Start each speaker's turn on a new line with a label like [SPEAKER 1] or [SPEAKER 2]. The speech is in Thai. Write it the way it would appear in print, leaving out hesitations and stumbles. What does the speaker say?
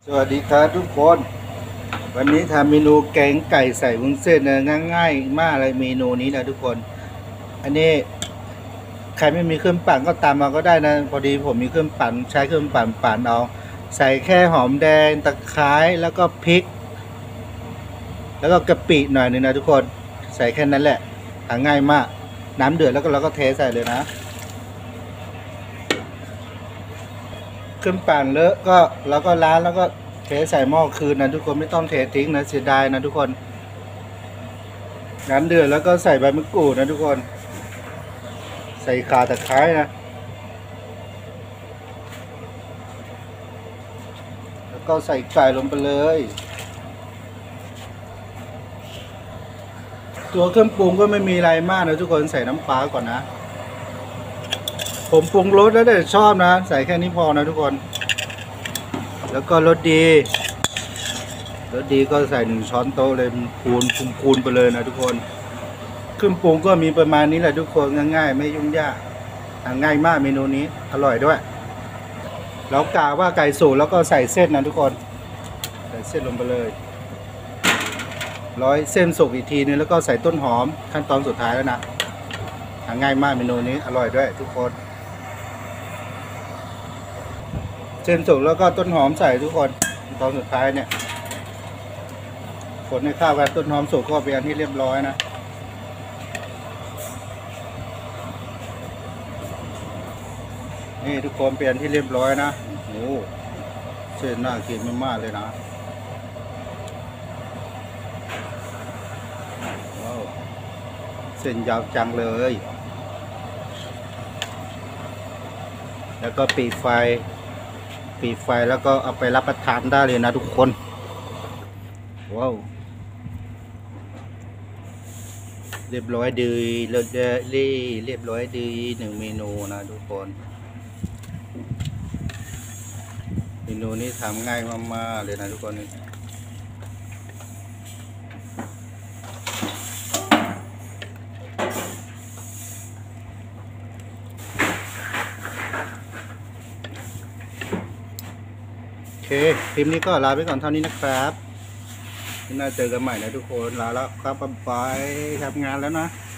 [SPEAKER 1] สวัสดีครับทุกคนวันนี้ทำเมนูแกงไก่ใส่วุ้นเส้นนะง่ายๆมากเลยเมนูนี้นะทุกคนอันนี้ใครไม่มีเครื่องปั่นก็ตามมาก็ได้นะพอดีผมมีเครื่องปั่นใช้เครื่องปั่นเอาใส่แค่หอมแดงตะไคร้แล้วก็พริกแล้วก็กะปิหน่อยนึงนะทุกคนใส่แค่นั้นแหละหาง่ายมากน้ำเดือดแล้วก็เราก็เทใส่เลยนะเครื่องปั่นเลอะก็เราก็ล้างแล้วก็เทใส่หม้อคืนนะทุกคนไม่ต้องเททิ้งนะเสียดายนะทุกคนน้ำเดือดแล้วก็ใส่ใบมะกรูดนะทุกคนใส่ข่าตะไคร้นะแล้วก็ใส่ไก่ลงไปเลยตัวเครื่องปรุงก็ไม่มีอะไรมากนะทุกคนใส่น้ำปลาก่อนนะผมปรุงรสแล้วแต่ชอบนะใส่แค่นี้พอนะทุกคนแล้วก็รสดีก็ใส่1 ช้อนโต๊ะเลยคูณไปเลยนะทุกคนเครื่องปรุงก็มีประมาณนี้แหละทุกคนง่ายๆไม่ยุ่งยากง่ายมากเมนูนี้อร่อยด้วยแล้วกะว่าไก่สุกแล้วก็ใส่เส้นนะทุกคนใส่เส้นลงไปเลยร้อยเส้นสุกอีกทีนึงแล้วก็ใส่ต้นหอมขั้นตอนสุดท้ายแล้วนะง่ายมากเมนูนี้อร่อยด้วยทุกคนเส้นสุกแล้วก็ต้นหอมใส่ทุกคนตอนสุดท้ายเนี่ยคนให้ข้าวกันต้นหอมสุกก็เป็นอันที่เรียบร้อยนะนี่ทุกคนเป็นอันที่เรียบร้อยนะโอ้เส้นน่ากินมากๆเลยนะว้าวเส้นยาวจังเลยแล้วก็ปิดไฟแล้วก็เอาไปรับประทานได้เลยนะทุกคนว้าวเรียบร้อยดีเรียบร้อยดี1 เมนูนะทุกคนเมนูนี้ทำง่ายมากๆเลยนะทุกคนโอเคคลิปนี้ก็ลาไปก่อนเท่านี้นะครับน่าเจอกันใหม่นะทุกคนลาแล้วครับไปทำงานแล้วนะ